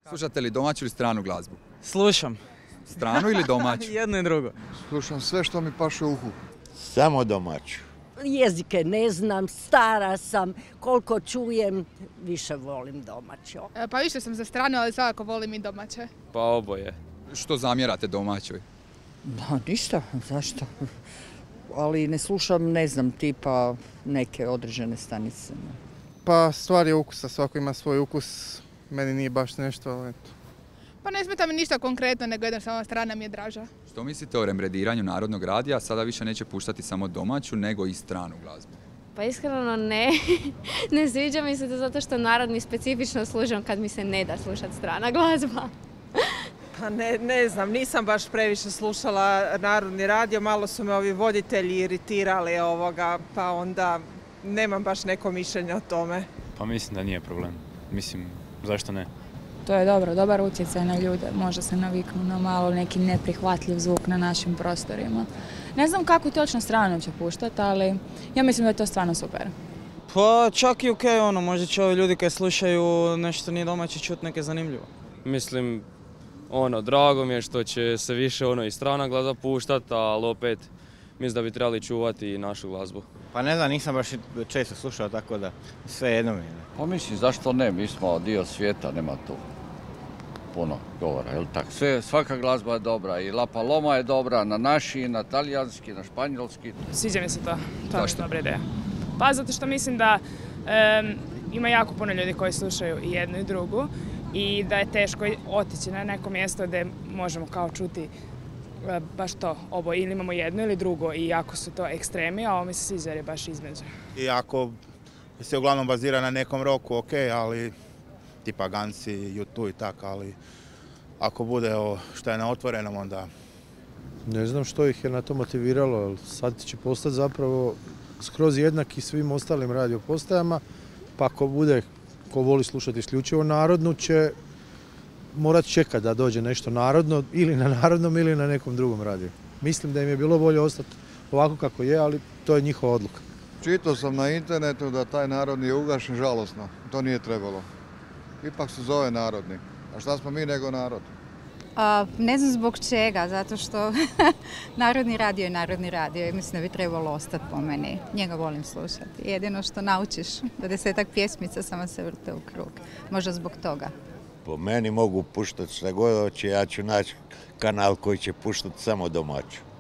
Slušate li domaću ili stranu glazbu? Slušam. Stranu ili domaću? Jedno i drugo. Slušam sve što mi paše u uhu. Samo domaću. Jezike ne znam, stara sam, koliko čujem, više volim domaće. Pa više sam za stranu, ali svakako volim i domaće. Pa oboje. Što zamjerate domaćoj? Da, ništa, zašto? Ali ne slušam, ne znam, tipa neke određene stanice. Pa stvar je ukusa, svako ima svoj ukus, meni nije baš nešto, ali eto. Pa ne smeta mi ništa konkretno, nego jednostavno strana mi je draža. Što mislite o rembrediranju Narodnog radija? Sada više neće puštati samo domaću, nego i stranu glazbu. Pa iskreno ne. Ne sviđa mi se to zato što narodni specifično slušam kad mi se ne da slušati strana glazba. Pa ne znam, nisam baš previše slušala Narodni radio, malo su me ovi voditelji iritirali pa onda nemam baš neko mišljenje o tome. Pa mislim da nije problem. Mislim, zašto ne? To je dobro, dobar utjecaj na ljude, može se naviknu na malo neki neprihvatljiv zvuk na našim prostorima. Ne znam kako točno stranu će puštati, ali ja mislim da je to stvarno super. Pa čak i okej, možda će ovi ljudi koji slušaju nešto nije domaće čuti neke zanimljivo. Mislim, drago mi je što će se više i strana glazba puštati, ali opet mislim da bi trebali čuvati i našu glazbu. Pa ne znam, nisam baš često slušao, tako da sve jedno mi je. Pa mislim, zašto ne? Mi smo dio svijeta, nema tu puno govora, jel tako? Svaka glazba je dobra, i La Paloma je dobra, na naši, na talijanski, na španjolski. Sviđa mi se to, to je dobra ideja. Pa zato što mislim da ima jako puno ljudi koji slušaju i jednu i drugu i da je teško otići na neko mjesto gdje možemo kao čuti baš to, oboje, ili imamo jedno ili drugo i jako su to ekstremi, a ovo mi se sviđa jer je baš između. I ako se uglavnom bazira na nekom roku, ok, ali tipa Gansi, U2 i tako, ali ako bude što je na otvorenom, onda... Ne znam što ih je na to motiviralo, ali sad će postati zapravo skroz jednaki svim ostalim radiopostajama, pa ako bude ko voli slušati isključivo narodnu će morat čekati da dođe nešto narodno ili na narodnom ili na nekom drugom radiju. Mislim da im je bilo bolje ostati ovako kako je, ali to je njihova odluka. Čitao sam na internetu da taj narodni je ugašen, žalosno. To nije trebalo. Ipak se zove narodni. A šta smo mi nego narod? Ne znam zbog čega, zato što Narodni radio je Narodni radio i mislim da bi trebalo ostati po meni. Njega volim slušati. Jedino što naučiš da 10-ak pjesmica samo se vrte u krug. Možda zbog toga. Po meni mogu puštati šta god hoće, ja ću naći kanal koji će puštati samo domaću.